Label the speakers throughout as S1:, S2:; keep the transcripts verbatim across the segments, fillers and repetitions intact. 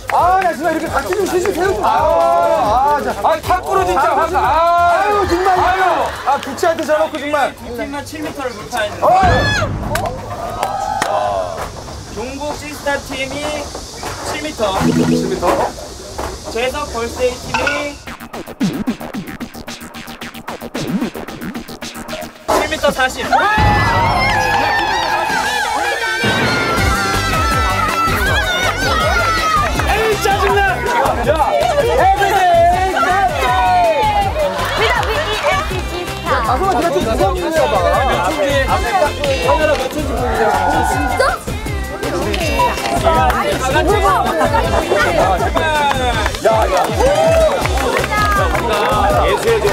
S1: 아, 나 진짜 이렇게 같이 좀 쉬시 세우지 마. 아, 자. 아, 탁구로 진짜. 아, 아, 아유, 정말. 아유. 아, 부치한테 잡았고, 정말.
S2: 이 팀만 칠 미터를 돌파했는데.
S1: 어.
S2: 종국 시스타 팀이 칠 미터.
S1: 칠 미터.
S2: 재석 걸스데이 팀이 칠 미터 사십. 에이 짜증나. 야, 에브리데이
S1: 가서만 내가 좀 무서운 일이야 봐.
S2: 앞에 딱 카메라 몇 초인지 보여주세요.
S3: 진짜?
S1: 야, 야. 예수의 좀.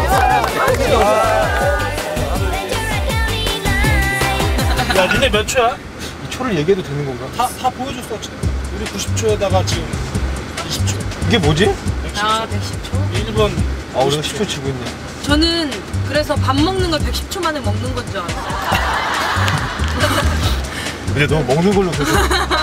S2: 야, 니네 몇 초야?
S1: 이 초를 얘기해도 되는 건가?
S4: 다, 다 보여줬어. 우리 구십 초에다가 지금 이십 초.
S1: 이게 뭐지?
S3: 아, 백십 초?
S4: 일 분.
S1: 아, 우리가 십 초 치고 있네.
S3: 저는 그래서 밥 먹는 걸 백십 초 만에 먹는 건 줄 알았어요.
S1: 근데 너무 먹는 걸로 계속.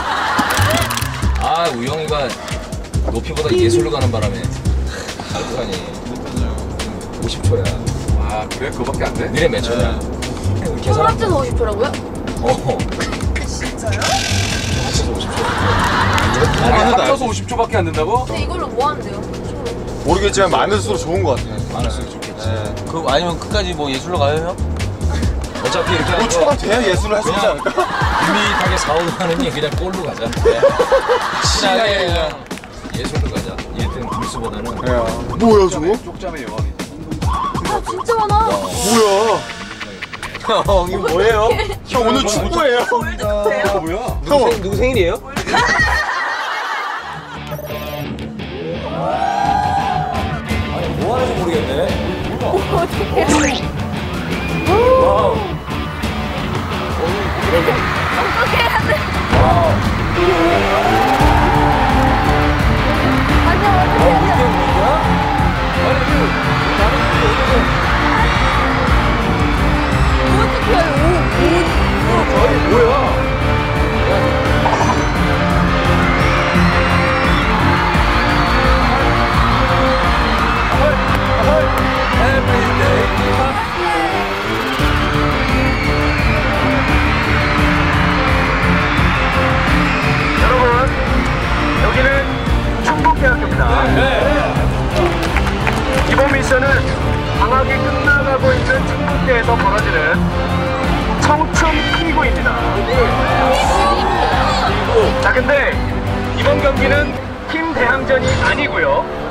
S5: 아, 우영이가 높이보다 예술로 가는 바람에 알고가니 오십 초야.
S6: 아 그래? 그거밖에 안 돼?
S5: 니네 몇 초냐? 계산.
S3: 합쳐서 오십 초라고요?
S5: 어.
S3: 진짜요?
S5: 합쳐서 오십 초.
S6: 아니 합쳐서 오십 초밖에 안 된다고?
S3: 근데 이걸로 뭐 하는데요?
S1: 모르겠지만 많을수록 좋은 것 같아.
S5: 많을수록 좋겠지.
S1: 네.
S7: 그 아니면 끝까지 뭐 예술로 가요 형?
S5: 어차피 이렇게
S1: 오 초가 돼야 예술을 할 수 있지 않을까?
S5: 유미하게 사오고 하느니 그냥 골로 가자. 친하게 그냥 예술로 가자. 일등 불수보다는.
S1: 뭐야 저거?
S6: 쪽잠의 여왕이.
S3: 아, 진짜 많아.
S1: 뭐야?
S7: 형 이거 뭐예요?
S1: 형 오늘 축구예요?
S6: 뭐야?
S7: 누구, 생, 누구 생일이에요?
S5: 뭐 하는지 모르겠네.
S3: 어떡해.
S5: 와우.
S3: 어떻게 해야 돼? 아니, 어떻게 해야 돼? 어떻게 해요?
S5: 뭐야?
S2: 여러분, 여기는 충북대학교입니다. 네. 이번 미션은 방학이 끝나가고 있는 충북대에서 벌어지는 청춘 피구입니다. 자, 근데 이번 경기는 팀 대항전이 아니고요.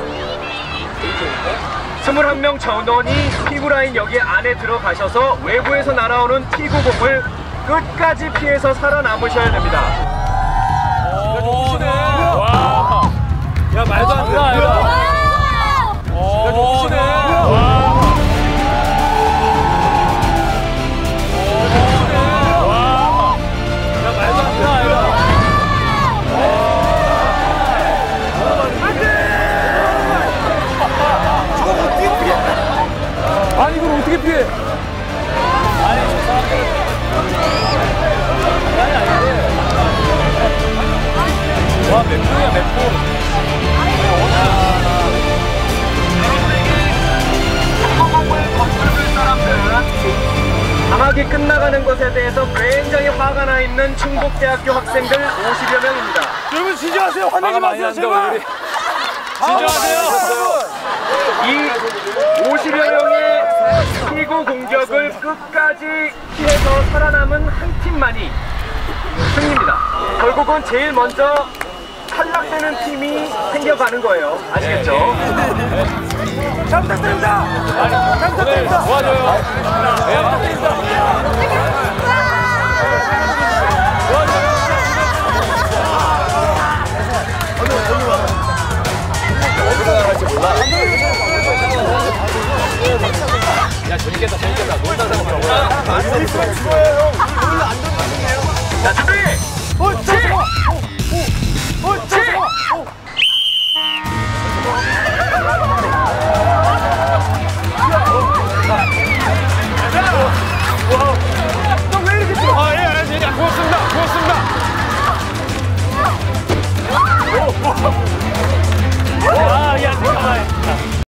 S2: 스물한 명 전원이 피구라인 여기 안에 들어가셔서 외부에서 날아오는 피구공을 끝까지 피해서 살아남으셔야 됩니다. 와. 야, 말도 안 돼. 야, 좋으시네. 와. 야, 말도 안 돼.
S1: 아니 이걸 어떻게 피해?
S2: 아니, 저 사람들. 아니, 아닌데. 와, 몇 분이야, 몇 분. 축구공을 건드릴 사람들은 방학이 끝나가는 것에 대해서 굉장히 화가 나 있는 충북대학교 학생들 오십여 명입니다.
S1: 여러분 진정하세요. 화내지 마세요 제발.
S2: 진정하세요. 이 오십여 명의 피구 공격을 끝까지 피해서 살아남은 한 팀만이 승리입니다. 결국은 제일 먼저 탈락되는 팀이 생겨가는 거예요. 아시겠죠?
S1: 잘 부탁드립니다. 잘 부탁드립니다.
S2: 도와줘요. 네.